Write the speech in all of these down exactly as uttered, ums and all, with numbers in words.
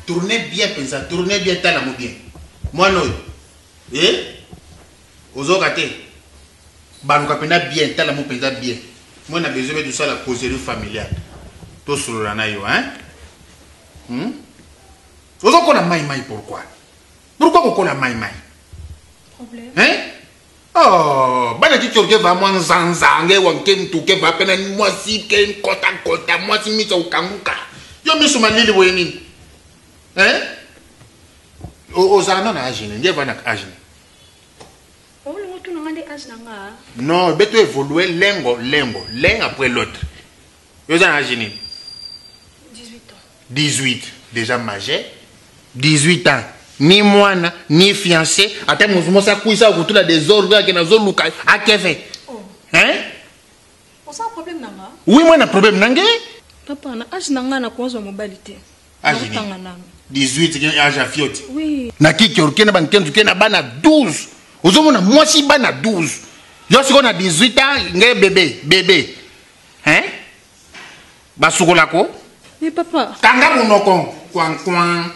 tournez bien, pensa, tournez bien, t'as l'amour bien. Moi, non. Eh? Aux autres, baluka pena bien, t'as l'amour pensa bien. Moi, on a besoin de tout ça, la causerie familiale. Tout sur le ranayo, hein? Hmm? Aux autres, on a maï maï, pourquoi? Pourquoi on a maï maï? Problème? Hein? Oh, bah, tu te dis, va moi, zanzangue, ou un ken touke, va peine, moi, si, ken, kota, kota, moi, si, mis au kanguka. Yo, mis sur ma lille, vous voyez, hein? Aux anon à agir, il y a pas d'agir. Oh, le tu n'as pas d'agir. Non, mais tu évoluer l'un, l'un, l'un après l'autre. Yo, ça agir. dix-huit ans. dix-huit, déjà majeur. dix-huit ans. Ni moine, ni fiancé. Attends, mon ça couille ça autour des organes qui n'ont pas à qu'est fait. Hein? On a un problème, Nanga? Oui, moi, j'ai un problème, Nanga. Papa, on a âge Nanga na cause de mobilité. Âge dix-huit, c'est âge à fiot. Oui. Na qui qui orkena ban kenzu kena bana douze. Ozomo na moi si bana douze. Yo si on a dix-huit ans, ngé bébé, bébé. Hein? Basukola ko? Mais papa. Kanga monoko, kwang kwang.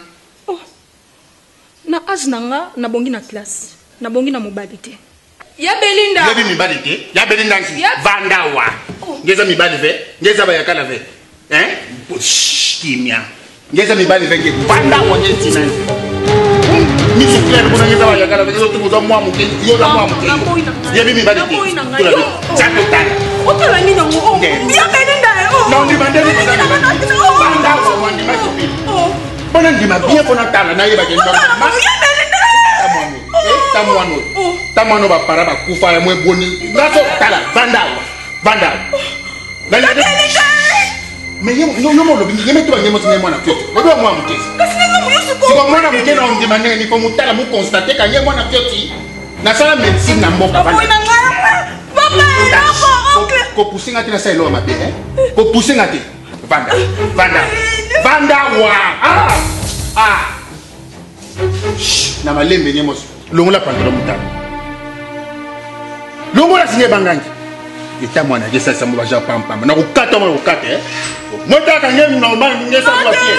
Na âge nanga na bongi na classe na bongi na mobilité ya Belinda ya bi mobilité ya Belinda nki vanda wa ngeza mibali ve ngeza ba yakala ve hein kimia ngeza mibali ve vanda wa ngezi na mi su clair ko ngeza ba yakala ve zo tu zo mwa muke yo za mwa muke ya bi mobilité tu la za to tala otola ni ngo o ya Belinda o non di bande vanda wa wandi ma kipi bona ndima bien kona tala na yeba ke ndo tamwano tamwano ba para ba kufa ya mwe boni ngaso tala vanda vanda bali mais yo yo mo lo bingi meto ngemo tine mwana fiote odo mwa mutesi kasi nga mo yosu ko ko mwana mutena on demande ni ko mutala mu constater ka ngemo na fiote na sala medicine na mboka vanda papa ko pusinga tina sa ilo mabe eh ko pusinga te vanda vanda vanda wa ah ah na malembe ngemo longo la pandolo mutala longo la sinye bangangi eta mwana gesa sambo ba japam pam na ko kata mo ko kata eh mota ka ngem normal ngesa ko tie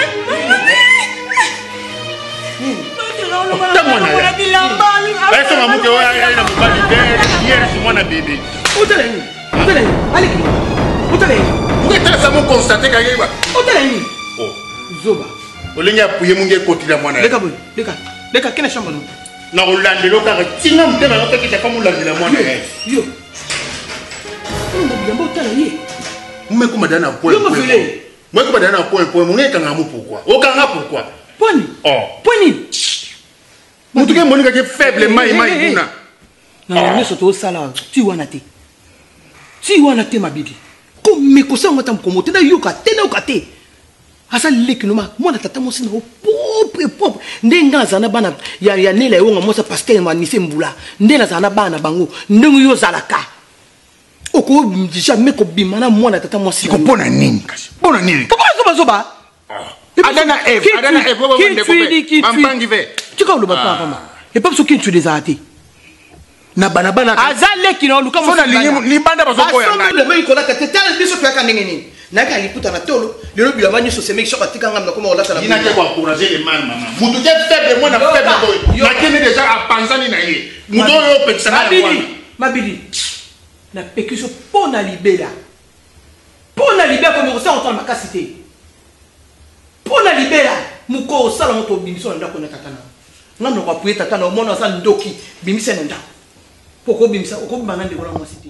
ta mwana ya eso mamuke wa ya na mubali bere yere si mwana bebe utale ni utale ni aliki utale ni ngeta samo constater ka yeba utale ni oh zoba olinga puye munge kotila mwana leka boy leka leka kena shamba no na ulandelo ka tinga mtema na pekita kama ulandela mwana eh yo ngo biamba utala ye mume kuma dana point yo mafile moi kuma dana point point munge kanga mu pourquoi o kanga pourquoi poni oh poni mutuke monika ke faible mai mai kuna na nyeso to sala ti wana te ti wana te mabidi ko mekosa ngata mkomote na yo ka tena o ka te asa leki noma mwana tata mosi na pop pop ndenga zana bana ya ya nela yo ngamosa pasteur ma ni sembula ndela zana bana bango ndengu yo zalaka oko jamais ko bimana mwana tata mosi ko pona nini kasi pona nini ko ba zo ba adana f adana f bo bande ko be ampangi ve tika lo ba papa e pas so kin tu des arrêtés na bana bana aza leki na luka mo na ni banda ba so ko ya ngani le mai ko la tete tala biso kwa kanengeni naka liputa na tolo lelo bilamba nyoso semeki soka tika ngam na koma olata na ina ke kwa encourager les mal maman mutu ke faible moi na faible boy na kene déjà a pensani na ye mutu yo pekisa na mabidi mabidi na pekiso pona libela pona libela ko mo sa entendre makasi te pona libela muko sala moto bimiso na ndako na tatana ngam na kwa pueta tatana mona sa ndoki bimisa na ndako poko bimisa ko bimana ndeko na mwasite.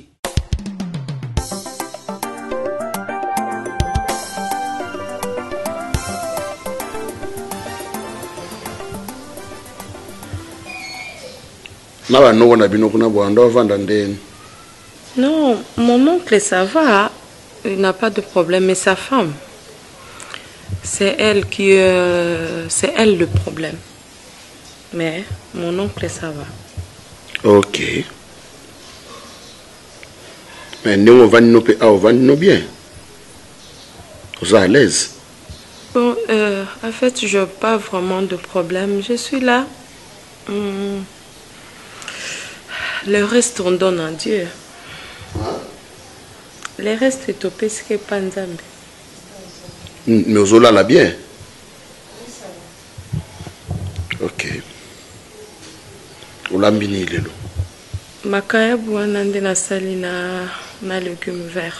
Non, mon oncle, ça va. Il n'a pas de problème, mais sa femme, c'est elle qui... Euh, c'est elle le problème. Mais mon oncle, ça va. Ok. Mais nous, on va nous bien. Vous êtes à l'aise? Bon, euh, en fait, je n'ai pas vraiment de problème. Je suis là. Hum. Le reste, on donne à Dieu. Le reste, c'est au pesque Panzambe. Mais vous allez bien. Olambini lelo. Makaya bouana nde na sali na na légumes verts.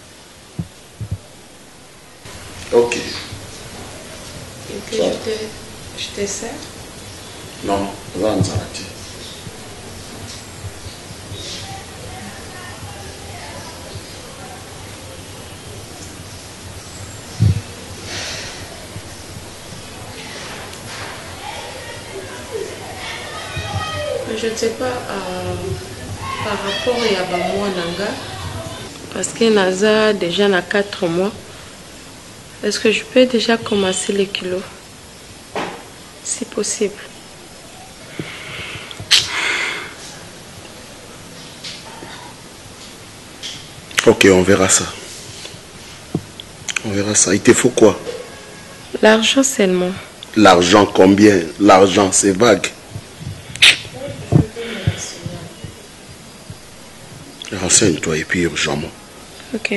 Ok. Et puis je te, je te sers. Non, va en s'arrêter. Je ne sais pas euh, par rapport à Yabamouan Nanga, parce que Naza déjà n'a quatre mois. Est-ce que je peux déjà commencer les kilos? Si possible. Ok, on verra ça. On verra ça. Il te faut quoi? L'argent seulement. L'argent combien? L'argent, c'est vague. Renseigne-toi et puis urgemment. Ok.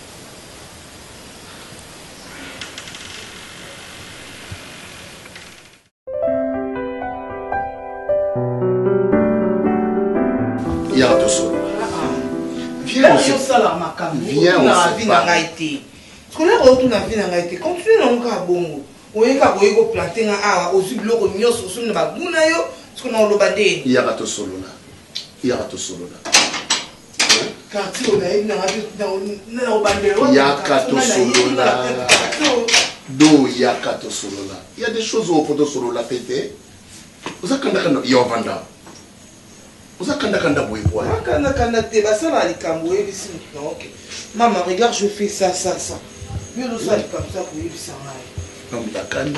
Il y a deux solo. Viens aussi. Viens aussi. Scolaire autour na vie na été continue na nka bongo oyeka boyeko planter nga awa ozu biloko nyoso osu na baguna yo parce que na olobade il y a deux solo là. Il y a deux solo là. quartier na na na na obande Il y a quatre solo là. Do il y a quatre solo là. Il y a des choses au photo solo là pété. Vous avez quand même il y a vanda. Vous avez quand même boy quoi. Quand quand te basa la likambo et ici non OK. Maman regarde je fais ça ça ça. Mais le ça comme ça pour y ça là. Comme la kanda.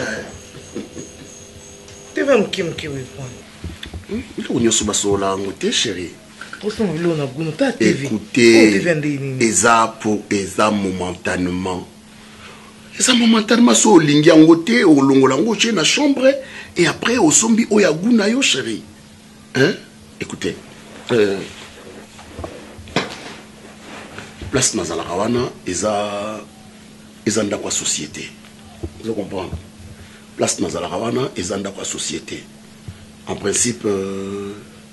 Tu vas me kim kim point. Il y a sur basola ngote chérie. Écoutez, eza pour eza momentanément. Eza momentanément so lingi ngote o longola ngoche na chambre et après au sombi o yaguna yo chérie. Hein? Écoutez. Euh, place nazala kawana eza eza ndako société. Vous comprenez? Place nazala kawana eza ndako société. En principe euh,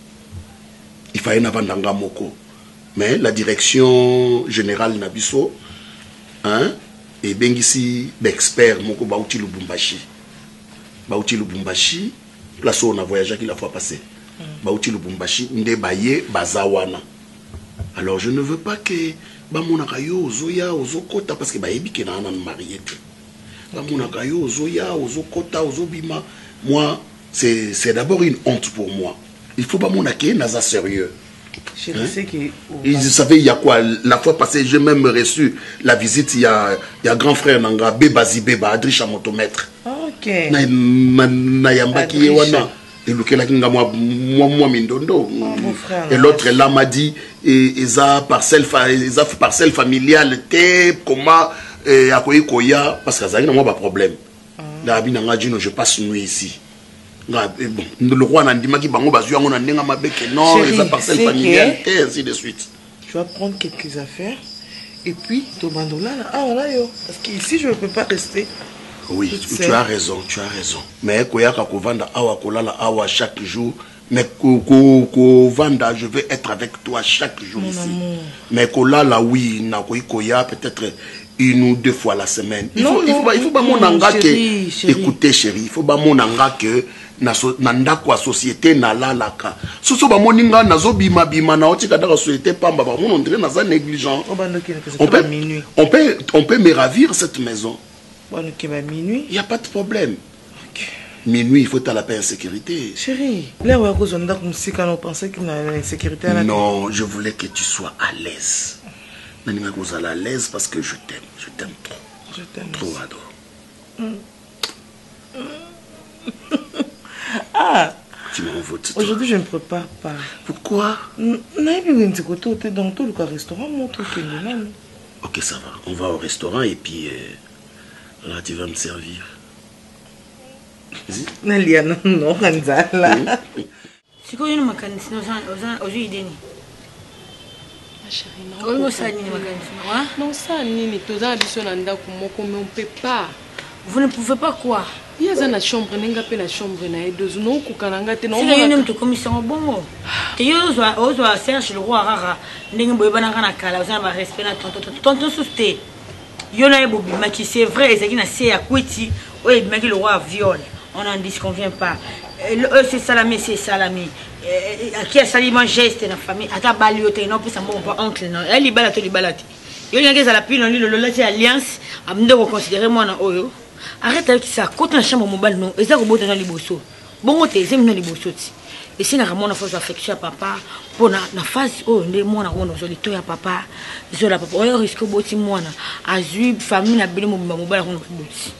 il fallait n'avandanga moko. Mais la direction générale Nabiso, hein, et bien ici, l'expert moko Bauti Lubumbashi. Bauti Lubumbashi, place où on a voyagé qui la fois passée. Bauti Lubumbashi, Ndebaye, Bazawana. Alors je ne veux pas que Bamonaka yo Ozoya, Ozokota, parce que Bayebi qui n'a pas marié. Bamonaka yo Ozoya, Ozokota, Ozobima. Moi, c'est d'abord une honte pour moi. Il faut pas mon accueil, Naza sérieux. Je hein? sais que. Vous savez, il y a quoi? La fois passée, j'ai même reçu la visite. Il y a, il y a grand frère Nanga, Bebazi Beba, Adricha Motomètre. Ok. Nayamba qui est wana. Et le Kela Kinga, moi, moi, Mindondo. Et l'autre là m'a dit, et ça parcelle, ça parcelle familiale, te, comment, à quoi koya, parce que ça n'a pas de problème. Là, je passe une nuit ici. Bon, le roi n'a dit que bango bazu on a nenga mabeke non les parcelles familiales et ainsi de suite. Je vais prendre quelques affaires et puis to bandola là ah voilà yo parce qu'ici je ne peux pas rester. Oui, tu, tu as raison, tu as raison. Mais koyaka ko vanda awa kolala awa chaque jour mais ko ko ko vanda je veux être avec toi chaque jour mon ici. Amour. Mais kolala oui na koy koya peut-être une ou deux fois la semaine. Il non, faut, non, il faut, il faut pas mon anga que chérie. écoutez chérie, il faut pas mon anga que na so, na ndako société na la laka. So so ba moninga na zo bima bima na otika da société pamba ba mon ondré na za négligent. On on peut on peut on peut me ravir cette maison. Bon OK ba minuit. Il y a pas de problème. OK. Minuit il faut à la paix en sécurité. Chérie, là où cause on ndako musika on pensait qu'il y a une sécurité à la. Non, je voulais que tu sois à l'aise. Naninga cause à l'aise parce que je t'aime, je t'aime trop. Je t'aime. Trop adore. Mm. Ah, aujourd'hui je ne prépare pas. Pourquoi? Dans tout le restaurant, mon truc est là. Ok, ça va. On va au restaurant et puis euh, là tu vas me servir. Nalia, non, non, Ranzala. C'est quoi une macanisse? Aujourd'hui, il est né. Ma chérie, non. Ça ni macanisse, non, ça ni ni. Tous les habits sont en dessous, mais on ne peut pas. Vous ne pouvez pas quoi? Il y a une chambre, il y a une chambre, il y a deux ans, il y a une chambre. Si il y a une commission, bon, tu as cherché le roi Rara, il y a une kala, il y a un respect, tonton souté. Il y a un bobi, mais c'est vrai, il y a une série à Kouiti, oui, mais le roi viole, on n'en disconvient pas. Eux, c'est salamé, c'est salamé. Qui a salimé geste dans la famille, à ta baliote, non, plus un bon oncle, non, elle est balate, elle est balate. Il y a une la pile, on lit le loti alliance, à me considérer moi dans Oyo. Arrête avec ça, quand la chambre mobile, non, et ça, vous êtes dans les bossos. Bon, tu es dans les bossos. Et si nous avons une phase d'affection à papa, pour la phase où nous avons une phase à papa, je la papa, on risque de botter moi, à zuib, famille, à bien mobile, on botte.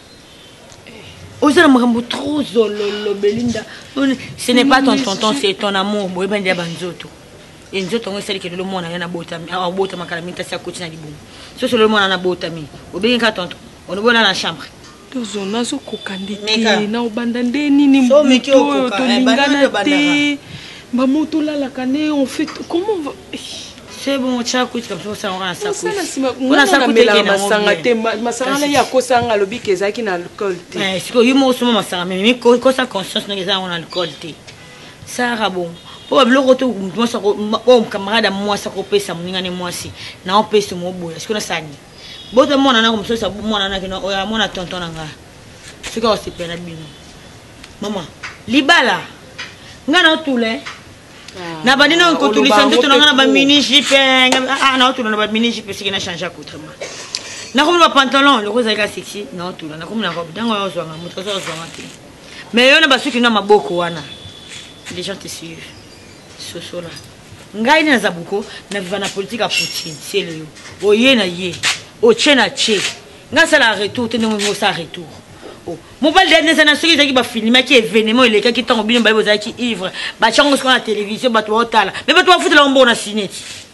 Aux hommes, trop, le Belinda. Ce n'est pas ton tonton, c'est ton amour, bon, ben, des banzoto. Et nous avons celle qui est le monde, il y a un botami, à botama, calamita, c'est à côté de l'ibou. Ce c'est le monde, à botami. Au bien qu'à tonton, on est bon dans la chambre. Tozo nazo kokandete na obandande nini so mekyo tolingana te bamoto la la kane on fait comment va c'est bon cha kuit comme ça on a ça kuit on a ça kuit la masanga te masanga la ya kosanga lobi kezaki na alcool te eh siko yimo so masanga mais ko ko sa conscience na kezanga on alcool te ça ra bon pour le retour moi ça mon camarade moi ça ko pesa muninga ne moi si na on pesa mo boya siko na sani bote mwana na comme ça mwana na kino oya mwana tonton nga sika osipela bino mama libala ngana otule na badina ko tulisa ndoto na ba mini jipe ah na otule na ba mini jipe sika na changer autrement na comme le pantalon le rose est sexy na otule na comme la robe dango ozwa nga muto ozwa nga mais yo na basuki na maboko wana les gens te suivent sosola ngai na zabuko na viva na politique à Poutine c'est le yo oye na ye au tchena tché nga ça la retour te nous ça retour oh mon bal dernier ça na ceux qui ba filmer qui événement il est qui tant bien ba boza qui ivre ba chango sur la télévision ba to otala mais ba to foutre la mbona ciné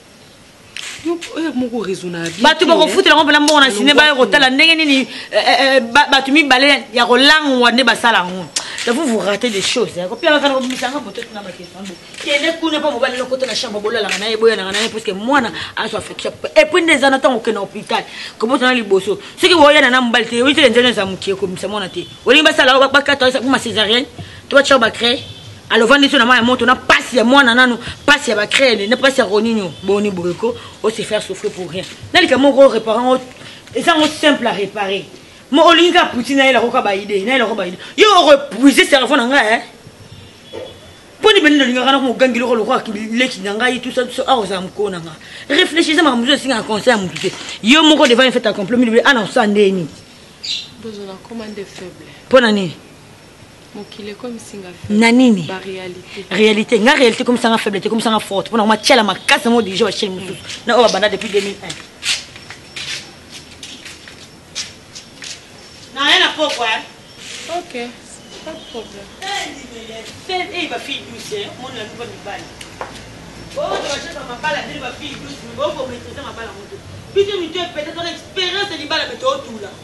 yo moko raisonnable ba to ba foutre la mbona mbona ciné ba otala ndenge nini ba tu mi balé ya rolang wa ne ba sala ngo vous vous ratez des choses hein puis on va faire misanga peut-être na ba question qui ne connaît pas mobile le côté la chambre bola la na boya na na parce que moi na a soit fait et puis des années tant au hôpital comme on a les bosso ce qui voyait na mbal te oui te nzene za mukie comme ça mona te oli ba sala ba quatre ça ma césarienne toi tu vas créer alors vendre sur na ma moto na passe ya moi na nanu passe ya ba créer ne passe ya roninho boni bureko on se faire souffrir pour rien dans les cas mon réparant et ça on simple à réparer. Mo olinga Poutine na roka ba idée na roka ba idée yo repuiser cerveau na nga hein poni benino linga kana ko gangilo ko lokwa ki leki na nga tout ça a oza mko na nga réfléchissez ma muzo singa conseil à mututé yo moko devant en fait accompli mi ana sandeni besoin commande faible pona ni mokile comme singa faible nanini ba réalité réalité nga réalité comme ça nga faiblesse comme ça nga forte pona ma tchela ma casse mo déjà wa chez muzo na o banda depuis deux mille un. Non, il y a pourquoi. Ok, pas de problème. C'est il va filer douce, mon la nouvelle balle. Oh, tu vas chercher ma balle, elle va filer douce, mais bon, faut maîtriser ma balle à moto. Puis tu me dis peut-être ton expérience de balle à mettre autour là.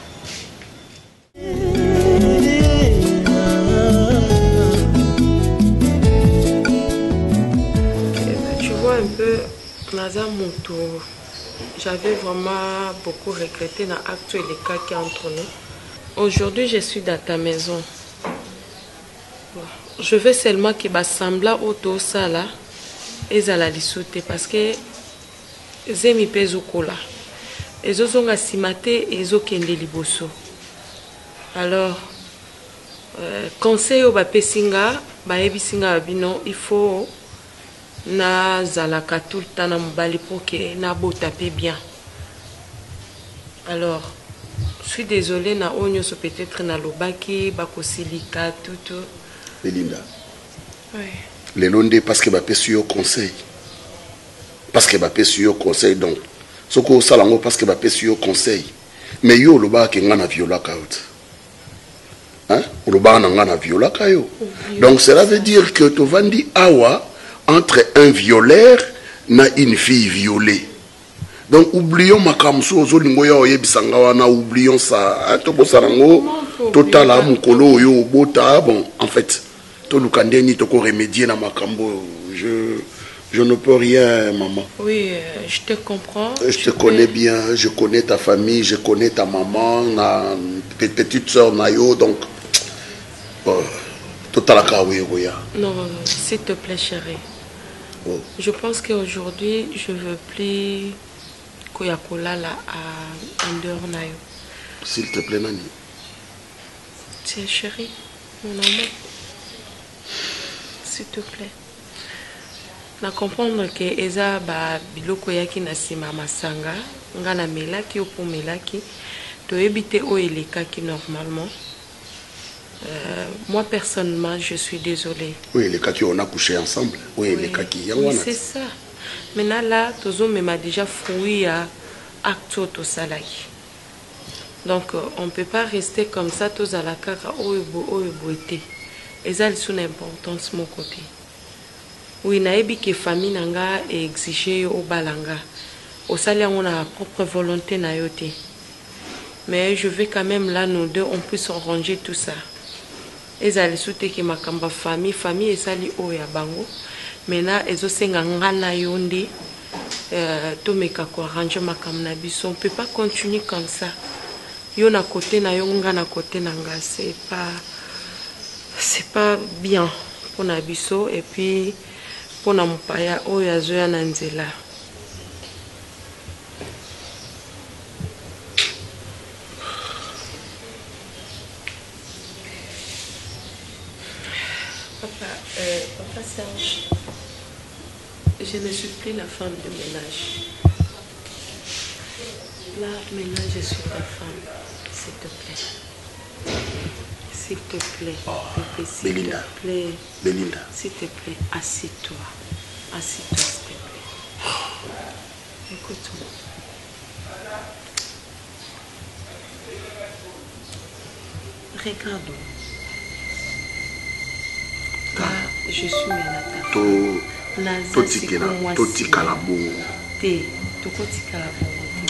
Tu vois un peu, Naza Moto. J'avais vraiment beaucoup regretté dans l'acte et les cas qui entre nous. Aujourd'hui, je suis dans ta maison. Je veux seulement que basambla auto sala et la lissoute parce que zemi pezukola. Ezo zonga simate ezo kende liboso. Alors, euh, conseil au bapesinga, baebisinga bino, il faut na zalaka tout le temps na mobali pour que na botape bien. Alors je suis désolée na onyo so peut-être na lobaki bakosilika tout tout Belinda oui les londe parce que ba pesu yo conseil parce que ba pesu yo conseil donc soko salango parce que ba pesu yo conseil mais yo lobaki ngana viola kaut hein lobaka na ngana viola kayo donc cela veut dire que to vandi awa entre un violeur et une fille violée. Donc oublions ma kamso zolingo ya oyebisanga wana oublions ça to bosarango total amukolo yo bota bon en fait to lukandeni to ko remédier na makambo je je ne peux rien maman. Oui, euh, je te comprends. Je, je te connais peux... bien, je connais ta famille, je connais ta maman, na petite sœur Nayo donc Total Akawe Roya. Non, s'il te plaît, chérie. Oh. Je pense qu'aujourd'hui, je ne veux plus Koyakola là à Andornayo. S'il te plaît, Nani. Tiens, chérie, mon amour. S'il te plaît. Na comprendre que eza ba biloko yaki na sima masanga nga na melaki opo melaki to ebite o elekaki normalement. Euh, moi personnellement je suis désolée. Oui, les kaki on a couché ensemble. Oui, oui. Les kaki oui, c'est ça. Maintenant là tozo m'a déjà fruit à acte to salaki. Donc euh, on peut pas rester comme ça tous à la kaka oebo oebo été. Eza son importance mon côté. Oui, naebi que famille nanga est exigée au balanga. Au salaire, on a la propre volonté na yote. Mais je veux quand même là, nous deux, on puisse ranger tout ça. Et ça les soute que ma kamba famille, famille et sali o ya bango. Maintenant, ils ont senga ngana yonde. To meka ko ranger ma kamna biso. On peut pas continuer comme ça. Yo na côté na yo ngana côté nanga, c'est pas, c'est pas bien pour nabiso et puis. Pour na mupaya oya zoya na nzela. Papa, euh, papa Serge, je ne suis plus la femme de ménage. Là, maintenant, je suis ta femme. S'il te plaît. S'il te plaît. Oh, s'il te plaît. Belinda. S'il te plaît, assis-toi. Assis-toi, s'il te plaît. Écoute-moi. Regarde. Là, je suis Menata. To. Naza, c'est comme moi. Toti Kalabo. Té. Toti Kalabo.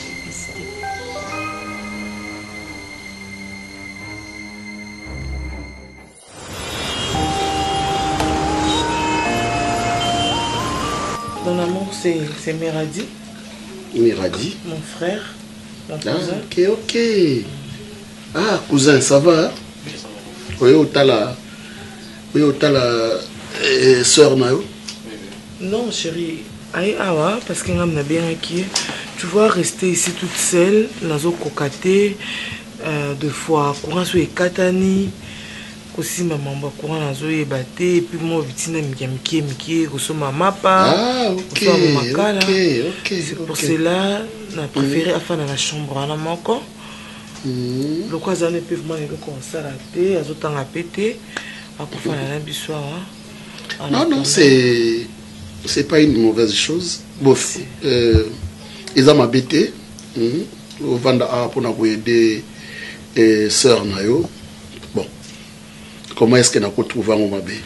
Mon amour, c'est Miradi. Miradi. Mon frère, mon cousin. Ah, ok, ok. Ah, cousin, ça va? Oui, au tala. Oui, au tala. Sœur, Nayo? Non, chérie. Aïe, awa, parce que je bien acquis. Tu vois, rester ici toute seule, nazo kokaté, euh, deux fois, courant sur les katani. Aussi maman ba courant nazo yebaté et puis moi vitina mikiamiki miki koso mama pa ah ok ok ok c'est pour cela na préféré afin dans la chambre na moko le quoi ça ne peut vraiment comme ça rater azotanga pété akufa na biso wa non non c'est c'est pas une mauvaise chose bof euh ils ont m'habité au vanda a pour na aider et sœur nayo. Comment est-ce qu'elle a retrouvé mon bébé?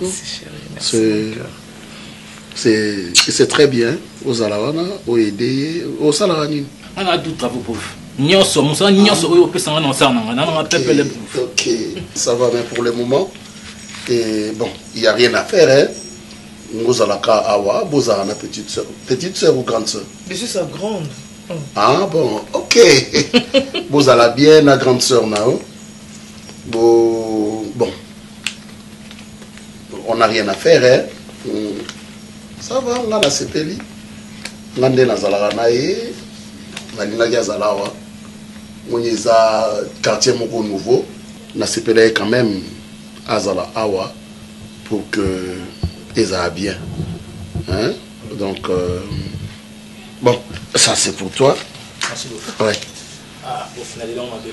C'est très bien. Aux Alawana, aux aidés, aux Salarani. On a tout travail pour vous. Ok, ça va bien pour le moment. Et bon, il n'y a rien à faire. Hein? Vous allez à Awa, vous avez une petite soeur. Petite soeur ou grande soeur? Mais c'est sa grande. Ah bon, ok. Vous allez bien, la grande soeur Nao. Bon, bon, on n'a rien à faire, hein. Ça va, on a la sepeli. On a la Zalaranae, on a la Zalawa. On a un quartier nouveau. On a sepeli quand même à Zala Awa pour que les aient bien. Hein? Donc, euh, bon, ça c'est pour toi. Merci beaucoup. Ouais. Ah, au final,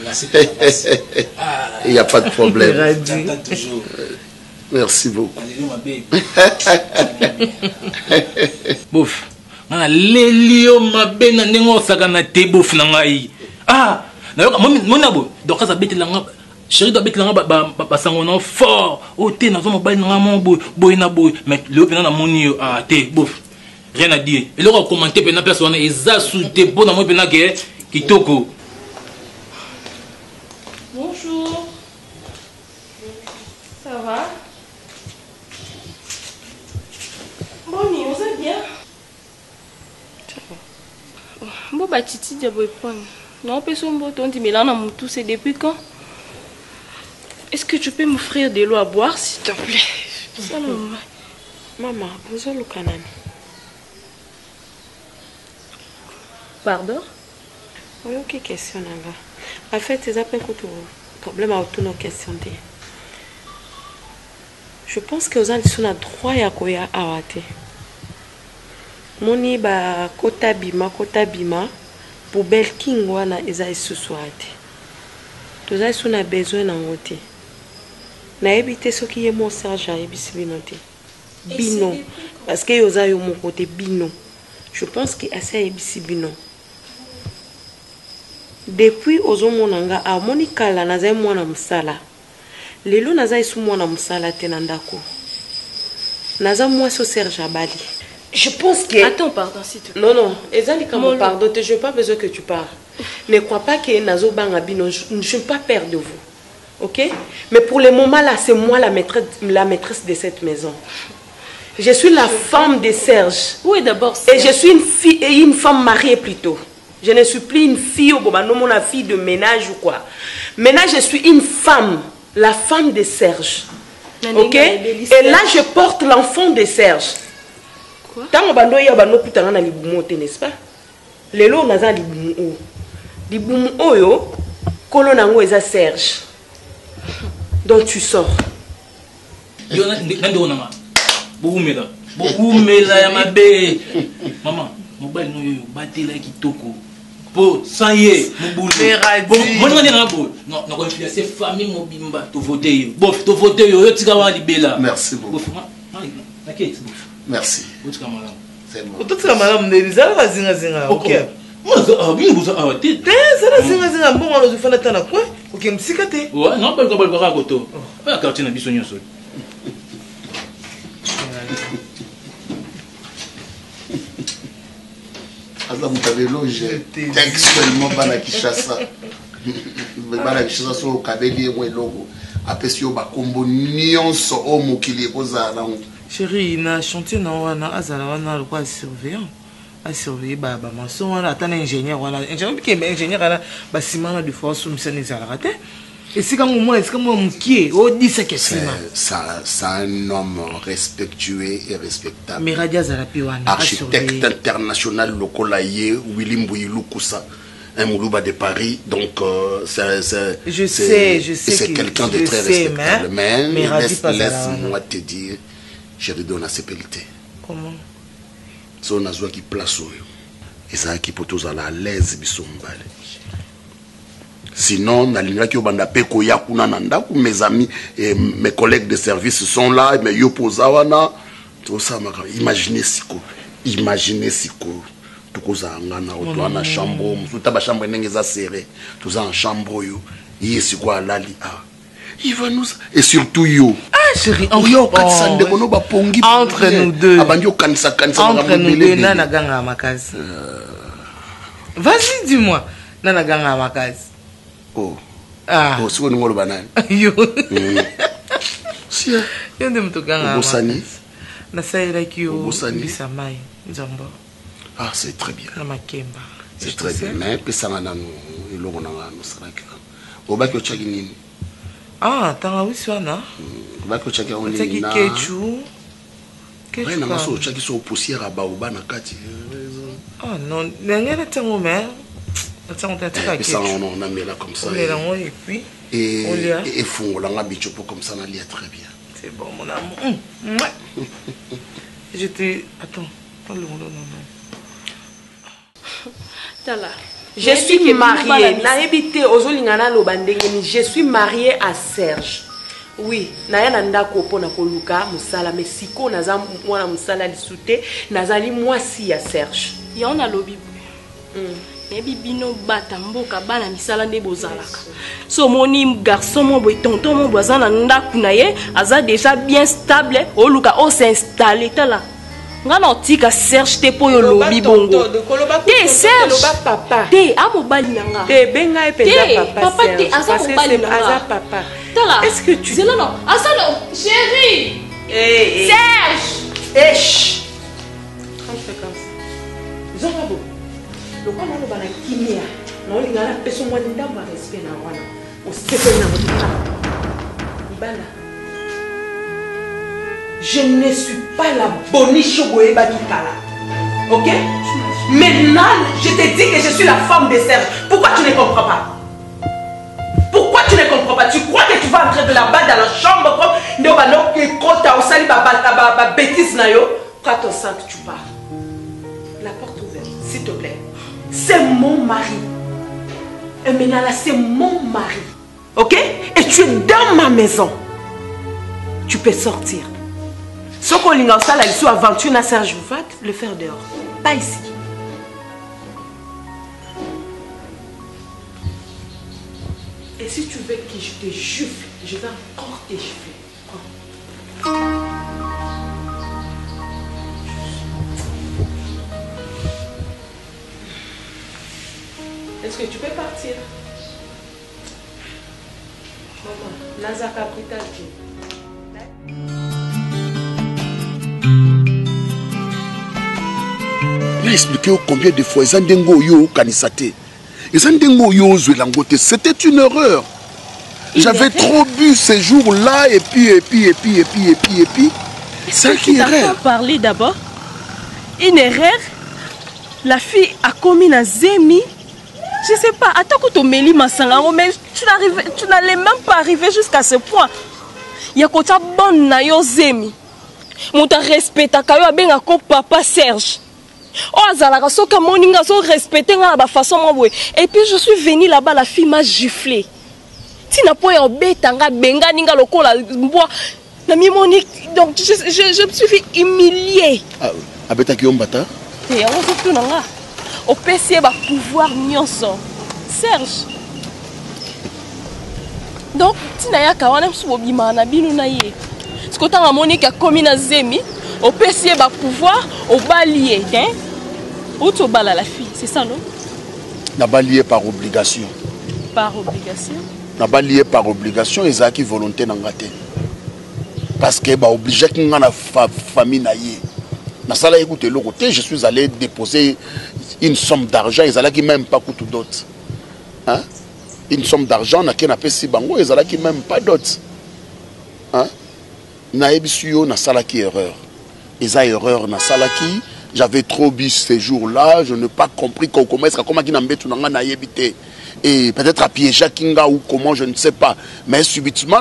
il n'y a pas de problème. Toujours. Merci beaucoup. Bouf. Lelio mabe na nengo sakana te bouf na ngai. Ah, na mon abo. Donc ça bête langa. Chérie doit bête langa ba ba sangono fort. O te na zo mo ba na mon boy boy na boy. Mais le pena na moni ah te bouf. Rien à dire. Et le commenter pena personne eza souté bon na mo pena ke kitoko. Bonjour. Ça va? Bonnie, vous êtes bien? Bon, bah, Titi, j'ai beau prendre. Non, personne ne peut te dire, mais là, c'est depuis quand? Est-ce que tu peux m'offrir de l'eau à boire, s'il te plaît? Salam. Maman, vous avez le canal. Pardon? Oui, ok, question là. En fait, c'est après que tu problème à toutes nos questions. Je pense que vous avez le droit à koya awate. Moni ba kota bima kota bima pour bel king wana eza isusuate. Tous avez son besoin d'envoter. Na éviter ce qui est mon Serge à ebisibinote. Bino parce que vous avez mon côté bino. Je pense que assez ebisibino. Depuis ozomonanga a Monica la naza mwana musala. Lelo naza isu mwana musala tenandako. Naza moi so Serge Abali. Je pense que attends, pardon s'il te plaît. Non non, ezali comme pardon, je n'ai pas besoin que tu parles. Ne crois pas que nazo banga bino, je ne suis pas peur de vous. OK? Mais pour le moment là, c'est moi la maîtresse la maîtresse de cette maison. Je suis la femme de Serge. Oui, d'abord. Et je suis une fille et une femme mariée plutôt. Je ne suis plus une fille au boba, non, mon fille de ménage ou quoi. Maintenant, je suis une femme, la femme de Serge. Ok? Et là, je porte l'enfant de Serge. Quoi? Tant que y a bando putana na libumu, n'est-ce pas? Lelo naza libumu o. Libumu oyo, kolo nango eza Serge. Donc tu sors. Yo nande onanga. Boumela. Boumela ya mabe. Maman, mobile no yo batela kitoko. Bon, ça y est, mon boulot. Bon, moi, je ne bon. Non, non, quand c'est famille, mon bimba, tu votes. Bon, tu votes, tu vas libérer. Merci beaucoup. Merci. C'est bon. Tu vas madame Nelisa, la zinga zinga. Ok. Moi, ah, bien, vous avez arrêté. C'est la zinga zinga. Bon, on a fait la tana quoi? Ok, me sikate. Ouais, non, pas le cabal à côté. Pas quartier na bisogno sol. Aza mutabeloge textuellement bana Kishasa bana Kishasa so kabeli mwe logo apesi yo bakombo nyonso o mokili kozala. Chérie, na chantier na wana azala wana quoi surveillant a surveiller ba ba maçon wana atana ingénieur wana ingénieur qui est ingénieur wana ba ciment de force ou mission ezala raté. Et c'est quand moi est-ce que moi moukié o dit ça que c'est ça c'est un homme respectueux et respectable. Mais radia zala pi wana architecte international lokolaye Willy Mbuyilu Kusa un Moulouba de Paris, donc euh, c'est je sais je sais c'est quelqu'un de très sais, respectable mais, mais laisse, laisse-moi te dire je lui donne à ses pelletés. Comment so on a joué qui place oyo et ça qui peut tous à la l'aise bisombale. Sinon, mes amis et mes collègues de service sont là, mais yo posawana, tout ça, imaginez si quoi, imaginez si quoi, tout ça, on a une chambre, tout la chambre n'est serré, tout ça en chambre yo, il est quoi lali ah, il va nous et surtout yo. Ah chérie, entre nous deux, entre nous deux, nana ganga makaz. Vas-y, dis-moi, nana ganga makaz. Oh, ah, oh, c'est quoi le banane? Yo, si, yo ndem to ganga. Bosani. Na saïra ki yo. Bisamai, nzamba. Ah, c'est très bien. Na makemba. C'est très bien. Mais pesanga na no, iloko na ngano saraka. Obaki ochaki nini? Ah, tanga wiswana. Obaki ochaki oni na. Ochaki kechu. Kechu. Ouais, na maso ochaki so poussière à baoba na kati. Ah non, ngene tango mais. Et ça, on a mis là comme ça. Et puis, et et fond, on a mis comme ça, on a lié très bien. C'est bon, mon amour. J'étais. Attends, pas le nom. Je suis mariée. Je suis mariée à Serge. Oui, naya nanda ko pona ko luka musala mais siko naza mwana musala lisute nazali mwasi ya Serge. Ya on a lobby. Nebi bino bata mboka bana misala nde bozalaka. So moni garçon mon boy tonton mon voisin na ndaku na ye aza déjà bien stable o luka o s'installer tala. Ngana otika Serge te po yo lobby bongo. Te Serge papa. Te a mobali nanga. Te benga e penza papa. Papa te aza mobali nanga. Aza papa. Tala. Est-ce que tu Zela non. Asa non. Chérie. Eh Serge. Eh chut. Quand je fais comme ça. Zonabo. Le quoi on va la kimia. Non, il y a la personne moi d'abord respect na wana. On se fait na votre. je ne suis pas la boniche Boeba Kikala. Ok? Maintenant, je te dis que je suis la femme de Serge. Pourquoi tu ne comprends pas? Pourquoi tu ne comprends pas? Tu crois que tu vas entrer de là-bas dans la chambre comme de Kota au sali ba bêtise na yo? Quand on sent que tu pars, la porte ouverte, s'il te plaît. C'est mon mari. Et maintenant là, c'est mon mari. Ok? Et tu es dans ma maison. Tu peux sortir. Ce qu'on a ça là, il soit aventure na Serge, va le faire dehors. Pas ici. Et si tu veux que je te gifle, je vais encore te gifler. Prends. Est-ce que tu peux partir? Maman, Nazaka Britalki. Il a expliqué combien de fois ils ont dengo yo kanisate. Ils ont dengo yo langote. C'était une erreur. J'avais trop bu ces jours-là et puis et puis et puis et puis et puis et puis. C'est qui erreur? Parler d'abord. Une erreur. La fille a commis un zemi. Je sais pas. Attends que tu mêlis ma sangango, mais tu n'allais même pas arriver jusqu'à ce point. Il y a quoi bon na yo zemi. Mon ta respecte kayo abenga ko papa Serge. Oh azalaka soka moninga so respecter nga ba façon moi. Et puis je suis venue là-bas, la fille m'a giflé. Tina po ya obetanga benga ninga lokola mboa na mi Monique, donc je, je, je me suis fait humilier. Ah, abeta ki ombata? Et on se tout nanga. Au P C ba pouvoir nyonso. Serge. Donc tina ya kawana msubo bima na binu na ye. Skota nga Monique a commis na zemi, au P C ba pouvoir au balier, hein? Où tu bala la fille, c'est ça non? Na balier par obligation. Par obligation. Na balier par obligation et ça qui volonté n'engate. Parce que bah obligé que na fa, famille na ye. Na sala écoute le côté, je suis allé déposer une somme d'argent et ça là qui même pas coûte d'autres. Hein? Une somme d'argent na qui n'a pas si bango et ça là qui même pas d'autres. Hein? Na ebisuyo na sala qui erreur. Et ça erreur na sala qui j'avais trop bu ces jours-là, je n'ai pas compris comment est-ce comment qui n'a pas na na yebité. Et peut-être à piéger Kinga ou comment, je ne sais pas. Mais subitement,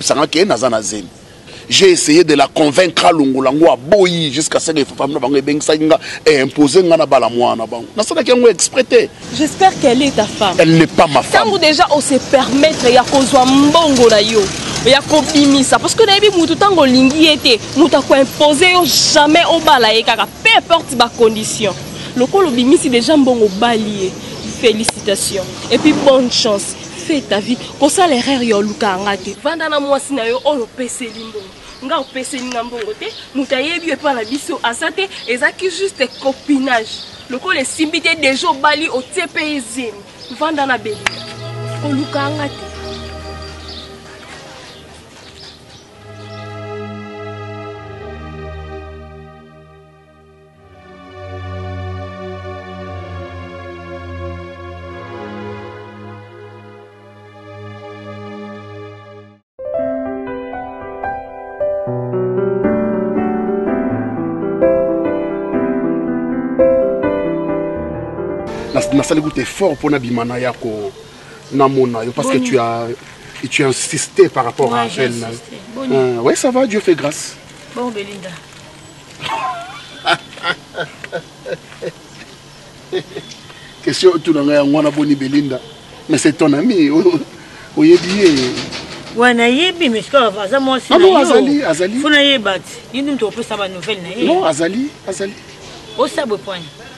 j'ai essayé de la convaincre à Lungulango à Boyi jusqu'à ce que les femmes aient imposé na bala moi na bango. Na sala qui ont exprès. J'espère qu'elle est ta femme. Elle n'est pas ma femme. Quand déjà on se permettre ya kozwa mbongo na yo, ya ko bimisa parce que na yebi mutu tango lingi été, mutu ko imposer yo jamais au bala ye kaka peu importe ba condition. Le ko lo bimisi déjà mbongo balié. Félicitations. Et puis bonne chance. Fais ta vie. Pour ça l'erreur yo luka ngate. Vandana mwasi na yo ono pese limbongo. Nga o pese limbongo te. Muta yebi e pa na biso asate ezaki juste copinage. Le ko le simbité déjà bali au T P Z. Vandana beli. O luka ngate. Na sali goûté fort pour Nabimana Yako Namona parce que tu as tu as insisté par rapport ouais, à elle. Euh, oui, ça va, Dieu fait grâce. Bon, Belinda. Question tout le monde a boni Belinda. Mais c'est ton ami. Oyebi. Ouais, na yebi mais ce que ça moi c'est. Non, Azali, Azali. Faut na yebat. Il nous trouve ça bonne nouvelle na. Non, Azali, Azali. Au sabo point.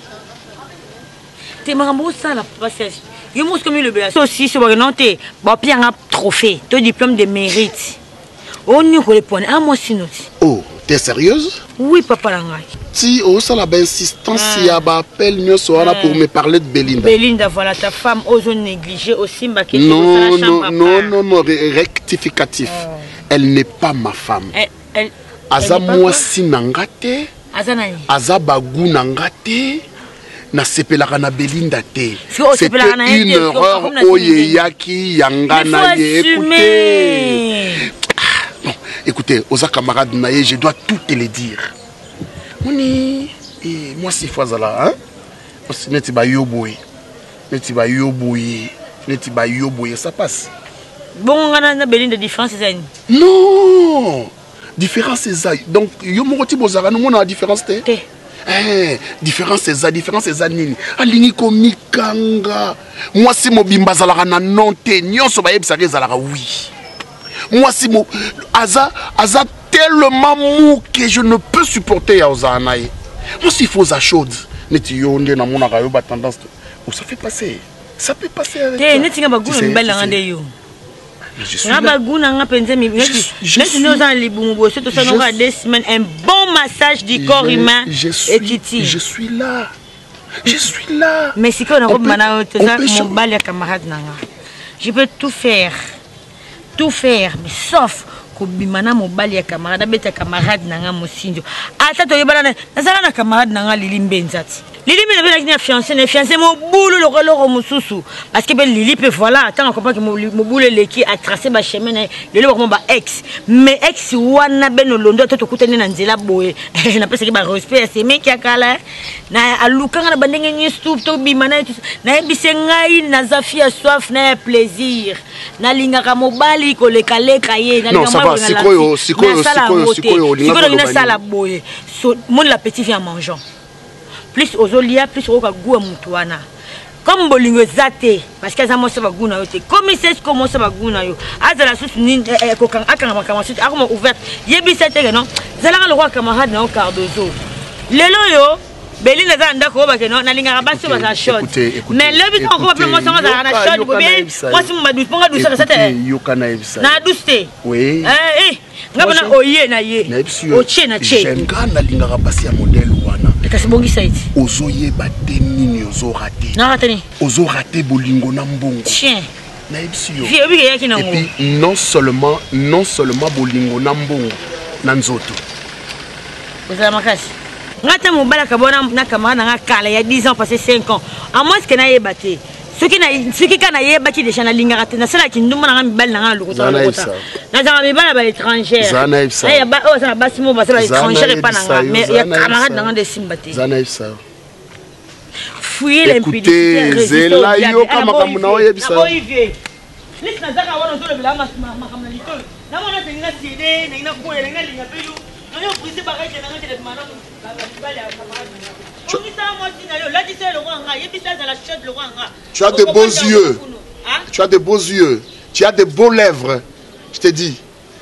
T'es marambou ça la passage. Il m'a comme le béa. Aussi sur le noté, bah bien un trophée, ton diplôme de mérite. On n'y répond à moi sinon. Oh, t'es sérieuse? Oui, papa langai. Si au ça la insistance si ya ba appel mieux soir pour me parler de Belinda. Belinda voilà ta femme ose négliger aussi ma question. Non non non non non rectificatif. Elle n'est pas ma femme. Elle Aza moi si nangate. Aza nani? Aza bagou nangate. Na sepelaka na Belinda te. C'était une erreur oyeyaki yangana ye. Écoutez. Non, écoutez. écoutez, aux camarades naïe, je dois tout te le dire. On est, et moi c'est fois là, hein? Parce que n'est pas yoboy, n'est pas yoboy, n'est pas yoboy, ça passe. Bon, on a une belle différence, c'est non, différence c'est ça. Donc, yo mon petit bozara, nous on a la différence té. Eh, différence c'est ça, différence c'est ça nini. Alingi komikanga. Moi si mo bimba zalaka na nonté, nyonso ba yebisa ke zalaka oui. Moi si mo aza aza tellement mou que je ne peux supporter ya ozanaye. Moi si faut za chaude, neti yo ndé na mona ka yo ba tendance. Ça fait passer. Ça peut passer avec ça. Té neti nga baguna mbala ngande yo. Je suis là. Un bon massage du corps humain. Je suis, je suis là. Je suis là. Mais si on a je peux tout faire. Tout faire, mais sauf que bimana mobali ya camarade beta camarade nanga mosinjo. Ata to yebana na na camarade nanga Lili Mbenzati. Lili mena bena fiancé, ne fiancé mo boulou le relo mususu parce que ben Lili peut voilà, tant comprend que mo boulou le qui a tracé ba chemin le le comme ba ex. Mais ex wana ben londo to to kutene na nzela boye. Je n'appelle ça que ba respect c'est mec ya kala na aluka na bandenge ni stoup to bimana na ebise ngai na zafia soif na plaisir. Na linga mobali ko le kale kaye na non, ça va, c'est quoi, c'est quoi, c'est quoi, c'est quoi, c'est quoi, c'est ça la boye. Mon l'appétit vient en mangeant. Plus aux olia, plus au goût à moutouana. Comme bolingo zate, parce que ça m'a fait baguna yote. Comme il sait comment ça baguna yo. À la source ni kokan akana makama suite, akama ouverte. Yebi c'était non. Zala le roi camarade na cardozo. Lelo yo. Beli na zanda ko ba ke non na linga rabasi ba sa shot. Mais le bi ko ko mo sama za na shot ko bien. Moi si ma douce ponga douce ça te. Yo kana ebisa. Na douce. Oui. Eh eh. Ngabona oye na ye. Oche na che. Jenga na linga rabasi ya modèle wana. Kasi bongi saiti. Ozoye ba tenini ozo raté. Na raté ni. Ozo raté bolingo na mbongo. Chien. Na ebisi yo. Fi obi ke yaki na ngo. Et puis non seulement non seulement bolingo na mbongo na nzoto. Oza makasi. Ngata mobala kabona na camarade na kala ya dix ans passé cinq ans. À moins que na yebate. Ce qui na ce qui kana yebaki déjà na linga raté na sala kinduma na mbal na lokota lokota. Na za mbala ba étrangère. Zana ifsa. Ya ba o sa basimo ba sa étrangère pas na mais ya camarade na de simbate. Zana ifsa. Fouiller l'impudicité. Écoutez, zela yo kama kama na oyebisa. Laisse na zaka wana to le bela ma ma kamna litol. Na mona tenga cédé, na ina ko ya nga linga pelu. Na yo prise ba ka na nga de mana. Tu as de beaux yeux. Tu as de beaux yeux. Tu as de beaux lèvres. Je te dis.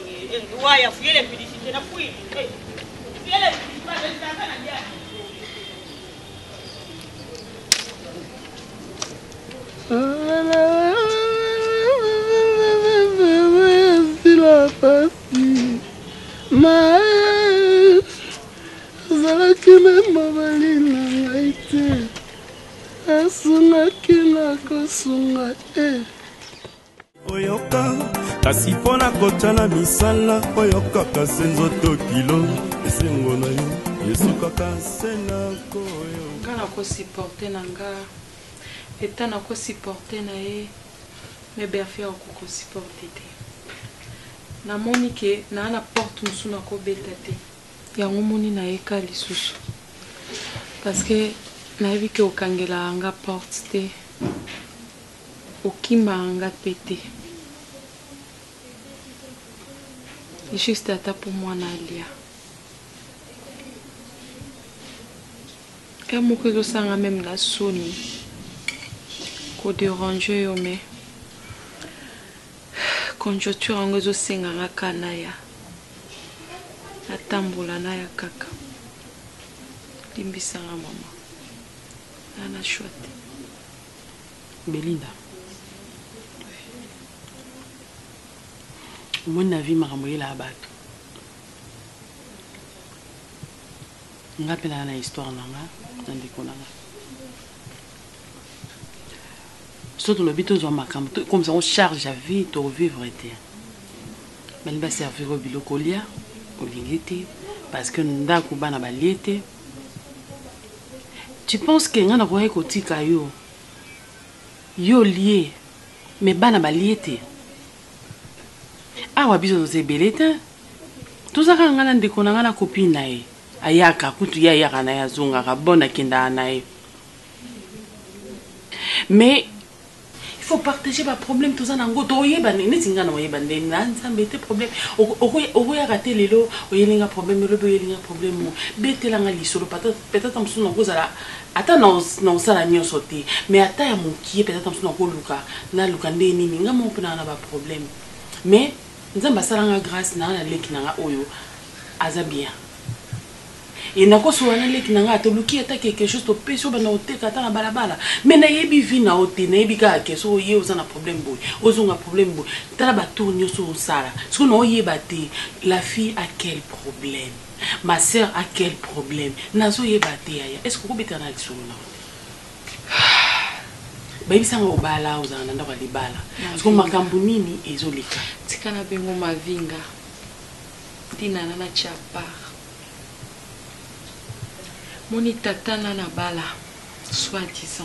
Zalaki na mabali na ngai te asungaki na kosunga e oyoka kasi mpona kotala misala oyokaka se nzoto kilo esengo na yo esukaka se na koyo nga nakosiporte na nga eta nakosiporte na ye me berfe akokosiporte te namoni ke naa na porte mosu nakobeta te yango moni nayeka lisusu parce que nayebi ke okangela nga porte te okimba nga pe te juste ata po mwana alia e moko ezosanga meme na soni koderange yo me conjoncture yango ezosenganga kanaya natambola na ya kaka limbisanga mama nana chouette Belinda mon na vie makambo yela bato nga pela na histoire nanga na ndeko nanga surtout le bito zo makambo comme ça on charge à vie to vivre était mais il va servir au bilokolia parce que ndako bana baliete tu penses que ngana ko ekotika yo yo lié mais bana baliete awa biso zo sebelete tozaka nga na ndeko na nga na copine na ye ayaka kutu ye ayaka na ye azongaka bona akendaka na ye mais il faut partager ba problème toza nango toyeba neti nga na oyeba ndeni na nzambe te problème okoyaka te lelo oyelinga problème elobi oyelinga problème betelanga lisolo peut-être mosusu nakozala ata na osala nyonso te mais ata ya mokie peut-être mosusu nakoluka naluka nde nini nga mo mpe naa na baproblème mais nzambe asalanga grâce na na leki nanga oyo aza bien et nakosola na leki nanga atoluki ata quelque chose topesi oyo bana oteka ata na balabala mais nayebi vi na o te nayebi kaka ke so oye oza na problème boye ozonga problème boye tala batour nyonso osala soki na oyeba te la fille a quel problème ma sœur a quel problème nazoyeba te yaya est ce que okobetaka na lisolo na bayebisanga obala ozala na ndako ya libala parceke makambo nini ezoleka tika na bengo mavinga ntinana na tia part moni tata na na bala soi-disant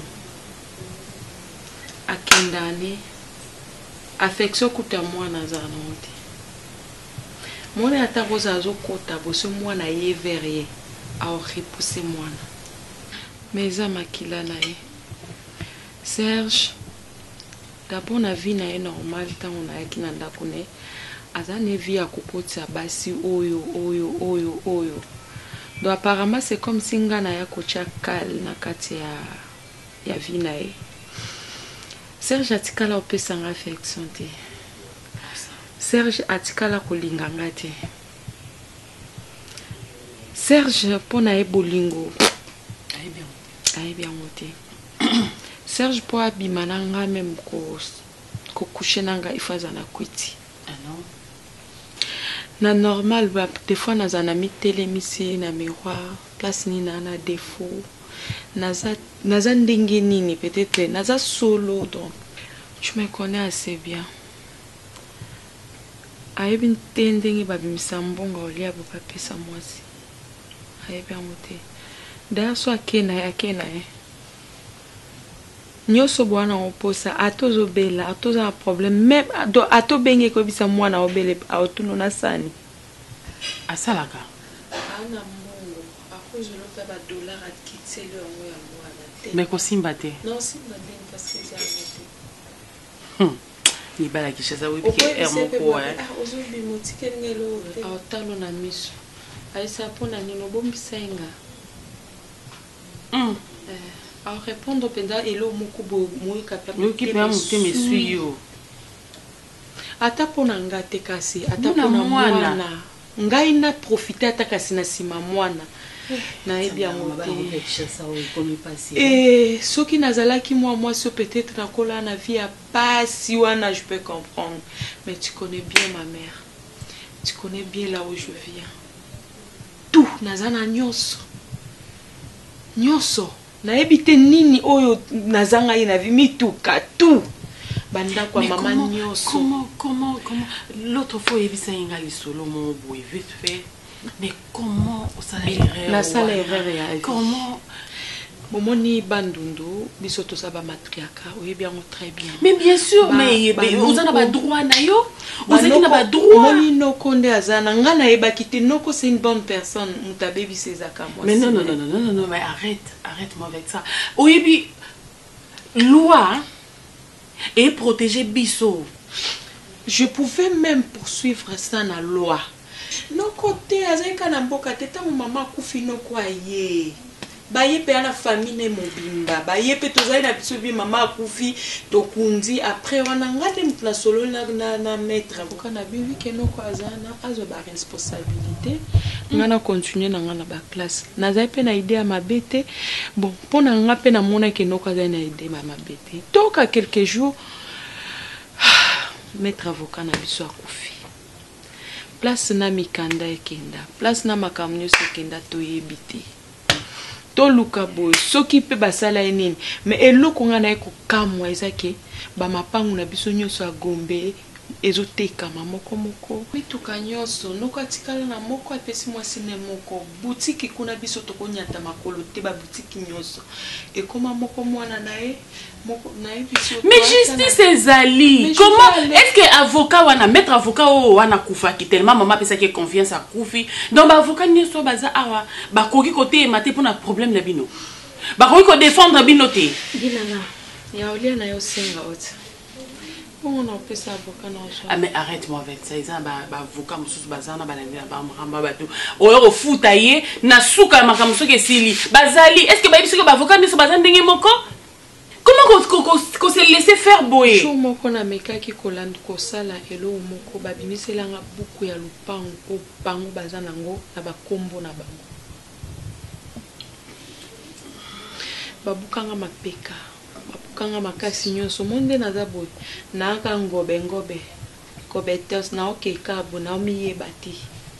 akendane affection kuta mwana azala nango te moni ata koza azokota boso mwana ye vers ye aorepousse mwana mais eza makila na ye Serge d'abord na vie na ye normal ntango nayaki na ndako na ye aza na vie ya kokotisa basi oyo oyo oyo oyo donc apparemment c'est comme si nga na ya kotia kale na kati ya ya vie na ye Serge atikala opesanga affection te Serge atikala kolinga nga te Serge mpo na ye bolingo ayebi yango te Serge po abima na nga même kokushe na nga ifo aza na kwiti na normal ba des fois naza na mitelemisi na miroir place nini na na défaut naza naza ndenge nini peut-être naza solo donc je me connais assez bien ayebi te ndenge babimisa mbongo olia bo bapesa mwasi ayebi yango te d'ailleurs so akena ye akena ye nyonso bwana oposa atozobela atoza na problème même atobenge koyebisa mwana obele aotuno na sani asalaka ana mbongo akozolota badollar akiteli yango ya mwana te mais kosimba te non simba ndenge parce que eza libala kishasa webike er moko ozobima otikelingelo aotalo na miso ayisa mpona nini obombisa yenga alors répondre pendant elo moko bo moyika pe motema esui yo ata mpona nga te kasi ata mpona mwana ngai na profite ata kasi na nsima mwana nayebi yango te soki nazalaki mwa mwasi peut-être nakola na vie ya pasi wana je peux comprendre mais tu connais bien ma mère tu connais bien là où je viens tout naza na nyonso nyonso nayebi te nini oyo nazanga ye na vie mituka tout bandako ya mama nyonso comment comment comment l'autre fois oyebisa ye nga lisolo mo boye vite fait mais comment osala erreur nasala erreur ya comment bomoni bandundu biso toza bamatriaka oyebi yango très bien mais bien sûr mais oza na badroit na yo ozalaki na badroit omoni noko nde aza na nga nayebaki te noko c'est une bonne personne moto abebisa ezaka mwasi mais non non non non non non mais arrête arrête-moi avec ça oyebi loi et protéger biso je pouvais même poursuivre ça na loi noko te azalika na mboka te ntango mama akufi noko aye baye pe na famille mobimba baye pe tozali na biso bi mama akufi tokundi après wana ngate mutu na solo na na, na maître avocat na bibi ke noko azana azo ba responsabilité ngana continuer na ngana ba classe nazali pe na idée ya mabete bon pona nga pe na mona ke noko azali na idée ma mabete toka quelques jours maître avocat na biso akufi place na mikanda ekenda place na makambo nyonso ekenda toyebi te toluka boy soki pe basala ye nini mais eloko nga na ye kokamwa eza ke bamapangu na biso nyonso ya Gombe ezotekama moko moko mituka nyonso noko atikala na moko apesi mwasi ne moko butiki kuna biso tokonyata makolo te babutiki nyonso ekoma moko mwana na ye moko na ye biso mais justice ezali comment est-ce que avocat wana maître avocat o wana kufaki tellement maman apesaki confiance akufi donc baavocat nyonso baza awa bakoki koteyema te mpona problème na bino bakoki kodéfendre bino te bilala ya olia na yo senga oti on a fait ça avocat non ah mais arrête-moi avec ça ils ont ba avocat mususu bazana balendela ba mramba bato oyo futa ye na suka makambo soki esili bazali est-ce que ba biso ba avocat biso bazana ndenge moko comment qu'on se laisser faire boye jour moko na mekaki kolanda kosala elo moko babimiselanga buku ya lupango po bango bazana ngo na bakombo na bango babukanga mapeka kanga makasi nyonso monde naza boye naaka ngobe ngobe kobetos na okeka bo na omiyeba te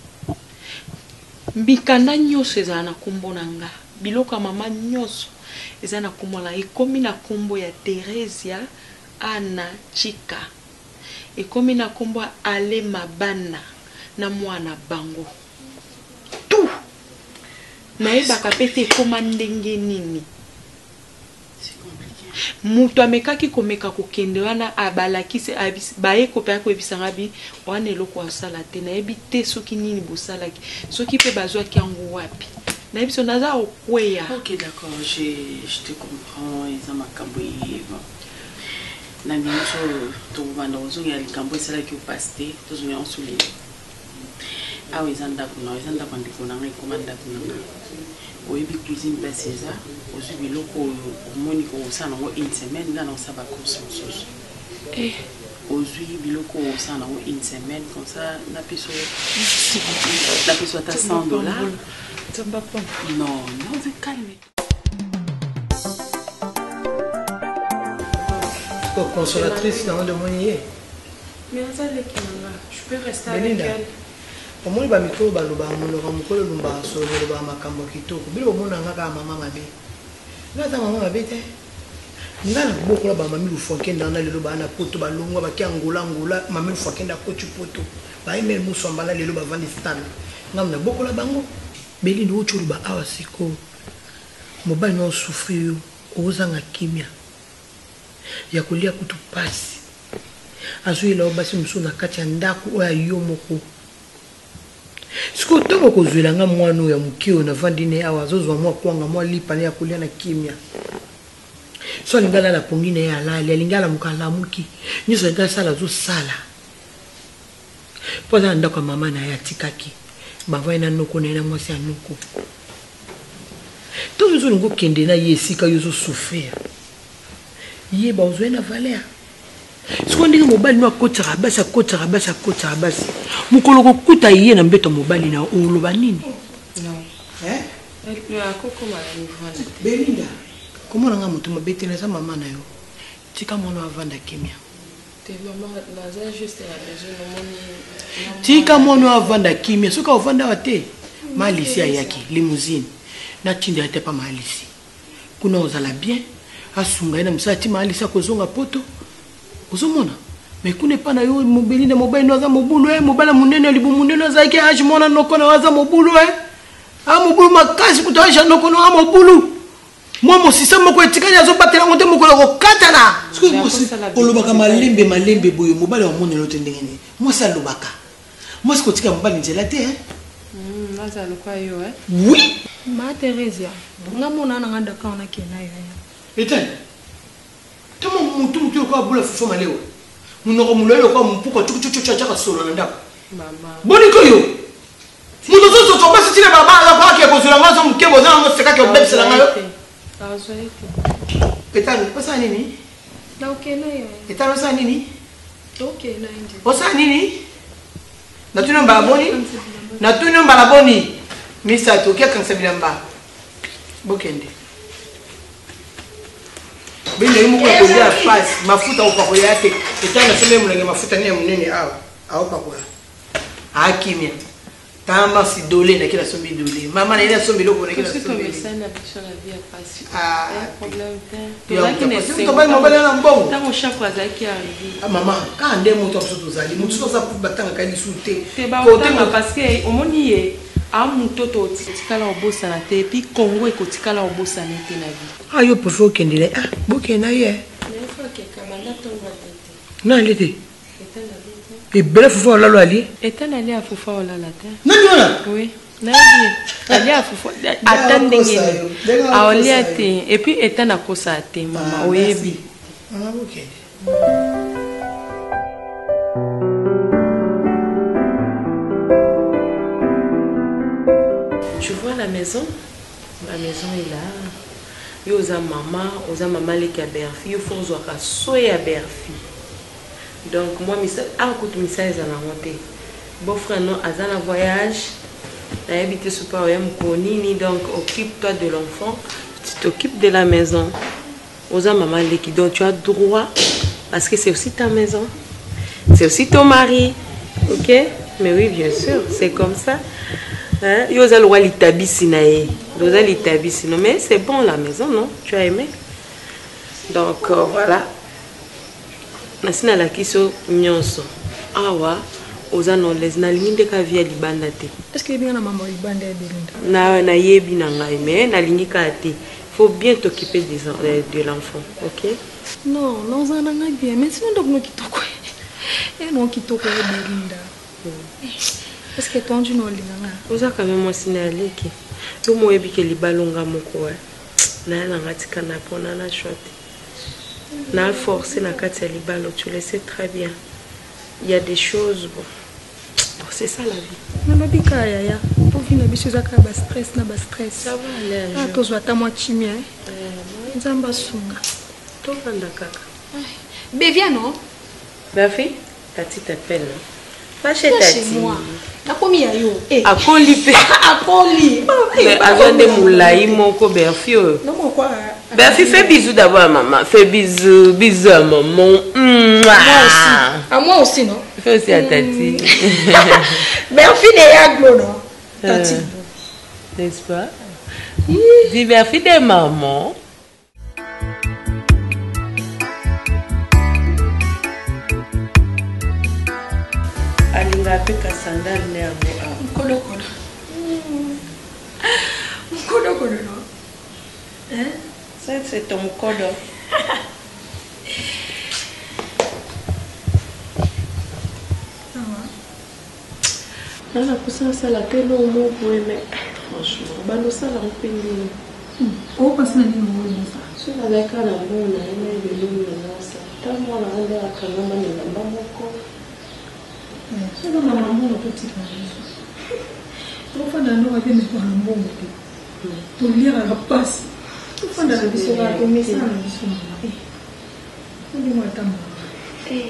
mbikanda nyonso ezala na kombo na nga biloko ya mama nyonso eza na kombo na ekomi na kombo ya Teresia Ana Chika ekomi na kombo ya Ale Mabana na mwana bango tout nayebaka pete ekoma ndenge nini mutu amekaki komeka kokende wana abalakisi baye kopea koyebisanga bi wana eloko asala te nayebi te soki nini bosalaki soki mpe bazwaki yango wapi nayebi so naza okweya. Ok, d'accord, je, je te comprends eza makambo ye na minso tobanda ozonga likambo esalaki opasi te tozonga osoleli awa eza ndako na eza ndako ndeko nanga ekoma ndako nanga oyebi cuisine place eza ozwi biloko oyo omoni kosala nango une semaine nga na osala bacourse mosusu ozwi biloko osala nango une semaine comme ça napeso napeso ata cent dollars non non c'est calme consolatrice dans le moyen mais on a les kinanga je peux rester avec elle. Omoni ba mikolo baloba monoko mokolo lumba solo ba makambo kitoko bilo omona ngaka mama mabe ngata mama mabe te ngana bokola ba mami lufonke ndana lelo bana poto balongwa ba kiangola ngola mami lufonke nda kochu poto ba email musomba lelo ba vandi stand ngamna bokola bango beli ndo chulu ba awa siko mobali no souffrir ozanga kimia ya kulia kutu pasi azuila obasi musuna kati ya ndaku oya yo moko siko tongo kozwela nga mwana ya mukio na vandine awa azozwa mwa kwanga mwa lipa ne ya kulia na kimia so lingala la pongine ya lali lingala mukala muki nyiso ngala sala zo sala poza ndako mama na ya tikaki bava na noko na mwasi ya noko to zo ngo kende na yesika yozo souffrir ye ba ozwena valeur siko ndinga mobali no akotara basi akotara basi akotara basi mukolo kokuta ye na mbeto mobali na oloba nini non eh elle a koko mala mvana Belinda comment nga mutu mabete na sa mama na yo tika mono avanda kimia te mama naza juste la besoin no moni tika mono avanda kimia soka ovanda wate malisi ayaki limousine na tindi ate pa malisi kuna ozala bien asunga ina msati malisi akozonga poto ozomona mais kuna pa na yo Belinda mobali no aza mobulu eh mobala munene libu munene azaki aji mona noko na waza mobulu eh a mobulu makasi kutaisha noko na mobulu moi mo système moko etikali azobatela ngote mokolo kokatana olobaka malembe malembe boyo mobali wa monelo te ndenge nini moi ça lobaka moi ce kotika mobali nzela te hein hmm naza lokwa yo eh oui ma Teresia nga mona na nganda ka ona kena yo eten tamo mutu mutu ko abula fofo malewo munoko mulelo ko mpuko chuchu chuchu chaka solo na ndako mama boni ko yo mutu zo zo basi tile baba la kwa ke kozula ngazo mkebo za ngo sekake obebsela ngayo Etano, osa nini? Na okena yo. Etano osa nini? Okena nje. Osa nini? Na tuno mbalaboni? Na tuno mbalaboni. Misa to kia kansa bilamba. Bokende. Bende yimu kwa kulia pass, mafuta upa kwa yate. Etano sema mulenge mafuta ni munene awa. Aopa kwa. Hakimia. Tama si dolé na kila sombi dolé. Maman na ina sombi loko na kila sombi. Parce que ça n'a pas sur la vie à passer. Ah, problème. Tu as qui ne sait pas mon balai na mbongo. Tant mon chef kwaza qui arrive. Ah maman, quand ndé moto so zali, moto so za pour batanga kali souté. C'est ba otanga parce que au moni e a mutoto tikala obosa na te puis Congo e kotikala obosa na te na vie. Ah yo pour faut kendele. Ah, bokena ye. Mais faut que kamanda tomba tete. Non, il était. Et bref, il faut aller aller. Et elle allait à Foufa au la terre. Non, non. Oui. Elle à Foufa. Attendez. À Oliate. Et puis, et elle a cosa à te, maman. Oui, oui. Ah, ok. Tu vois la maison? La maison est là. Il y a maman, il y a maman qui a berfi. Il faut que je sois à berfi. Donc, moi, je suis un coup de message à la montée. Bon frère, non, à un voyage, tu as habité sur Paris, donc occupe-toi de l'enfant, tu t'occupes de la maison. Aux maman qui donc tu as droit, parce que c'est aussi ta maison, c'est aussi ton mari, ok? Mais oui, bien sûr, c'est comme ça. Hein? Il y a le roi l'Itabissinae, mais c'est bon la maison, non? Tu as aimé? Donc, euh, voilà. Nasina la kiso nyonso awa ozano les na linginde ka via libanda te. Est-ce que bien na maman libanda belinda na na yebi na ngai mais na lingika te. Faut bien t'occuper des de l'enfant, OK? Non, non ça na ngai bien mais sinon donc no kitoko. Et non kitoko ya belinda. Est-ce que toi tu no linga? Oza quand même moi sinaleki. Yo moyebi ke libalonga moko wa. Na na ngatika na pona na shot. Na forcé na kati ya libalo, tu le sais très bien. Il y a des choses bon. C'est ça la vie. Na babika ya ya. Pour vina biso za ka ba stress na ba stress. Ça va aller. Ah to zwa ta moi chimia. Eh, nzamba sunga. To vanda kaka. Bé viens non? Ma fille, tati t'appelle. Pas chez tati. Chez moi. Na komi ya yo. Eh. Akoli pe. Akoli. Mais azonde moulaï moko berfio. Non mon quoi? Ben, fais bisous d'abord à maman. Fais bisous, bisous à maman. Mmh. Moi aussi. À moi aussi, non? Fais aussi à Tati. Ben, fille de Yaglo, non? Tati. Euh, N'est-ce pas? Dis, ben, fille de maman. Alinga peka sandal nervo. Mkodo kodo. Mkodo kodo, non? Hein? Ça, c'est ton code. Ça va? On a poussé ça la télé au mot pour aimer. Franchement, bah ça la repérer. Oh, parce que nous avons ça. Je suis avec un amour, on a aimé le loup, on a ça. Tant moi, on a rendé à Kanama, on a pas beaucoup. C'est dans la maman, on peut petit peu. Pour faire un nom, on va faire un bon. Pour lire à la passe. Tout le monde a vu ça, on met ça dans le son. Dis-moi ta maman. Eh.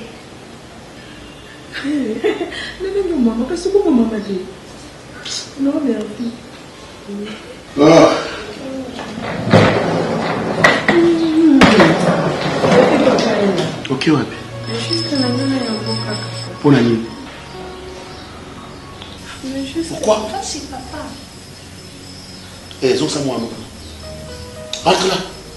Ne viens pas maman, parce que comment maman dit? Non, merci. Ah. Ok, ouais. Juste la main et un bon caca. Pour la nuit. Mais juste. Pourquoi? Ça, c'est papa. Eh, ils ont ça, moi, moi. Rentre là.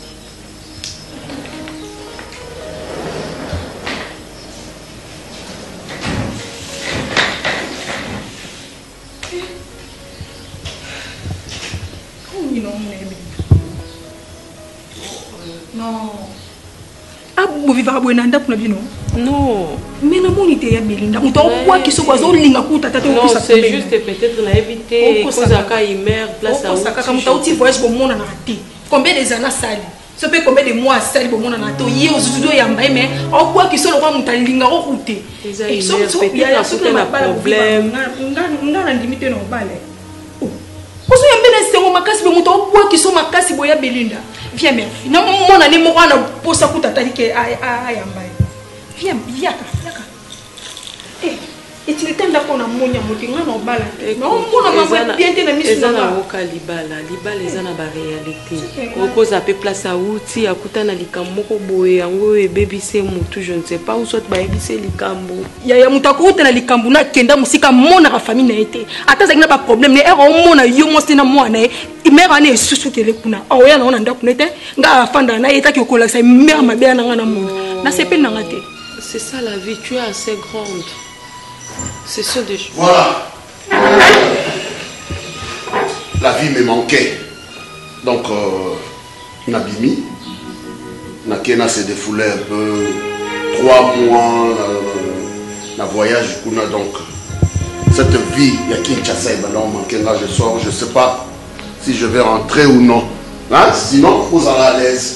Non. Ah, vous vivez à Buenanda pour la vie, non? Non. Mais non, on était à Belinda. On t'a envoyé qui se voit au linga pour tata. Non, c'est juste peut-être la éviter. Cause à cas il meurt, place à où? Comme t'as outil voyage pour mon anati. Combien des années sali? Ça peut combien de mois sali pour mon anati? Hier aux studios yamba mais on voit qui se le voit monter linga au route. Et sauf sauf il y a ce problème. On a limité nos balais. Parce que bien c'est mon makasi mais monter on voit qui sont makasi boya Belinda. Viens mais non mon année moi on a posé coup tata que à à yamba. Viens, viens, viens. Eh, Et tu n'étais pas qu'on a mon yamour, tu n'as pas la tête. Non, on a pas bien été dans mes choses. Ezana oka libala, libala ezana ba réalité. Okoza pe place à outi, akuta na likambo ko boye, ango e baby c'est mutu, je ne sais pas où soit ba ebise likambo. Ya ya mutako uta na likambo na kenda musika mona ka famille na été. Ata za pas problème, ne ero mona yo mosti na mwana e, imera ne susu tele kuna. O ya na ona nda kunete, nga afanda na eta ki okola sa mère ma bien na nga na mona. Na sepe na ngate. C'est ça la vie, tu es assez grande. C'est ça des choses. Voilà. La vie me manquait. Donc, euh, Nabimi, Nakena s'est défoulé un peu. Trois mois, le voyage, donc, cette vie, il y a Kinshasa, je sors, je ne sais pas si je vais rentrer ou non. Hein? Sinon, vous allez à l'aise.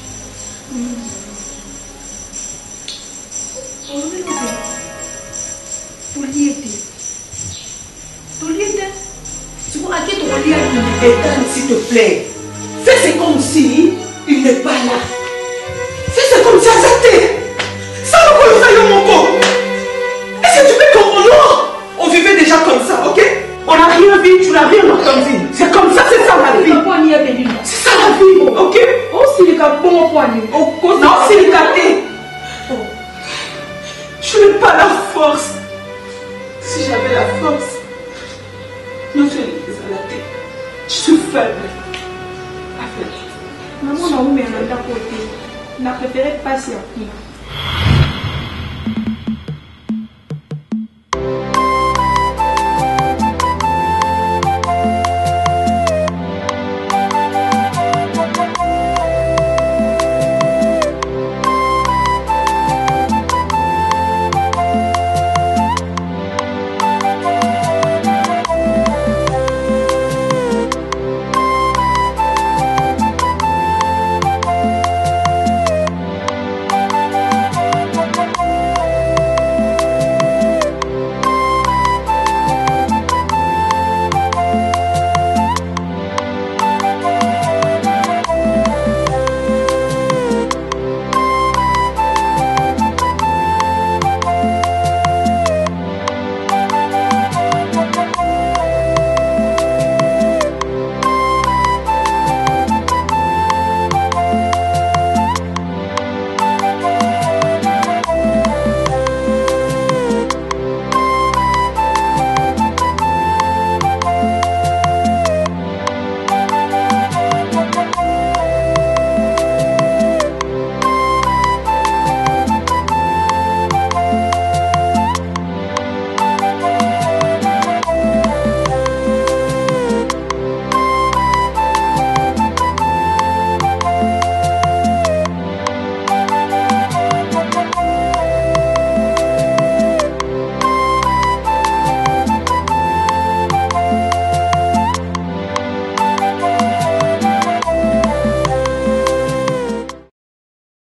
S'il te plaît, fais c'est comme si il n'est pas là. Fais c'est comme si c'était. Ça nous connaît mon corps. Est-ce que tu peux comprendre? On vivait déjà comme ça, ok? On n'a rien vu, tu n'as rien entendu. C'est comme ça, c'est ça la vie. C'est ça la vie, ok? Oh, c'est le cas bon poignet. Non, c'est le cas. Je n'ai pas la force. Si j'avais la force, non, je n'ai pas la tête. Je suis faible. Maman, on a eu un côté. On a préféré passer à Kuna.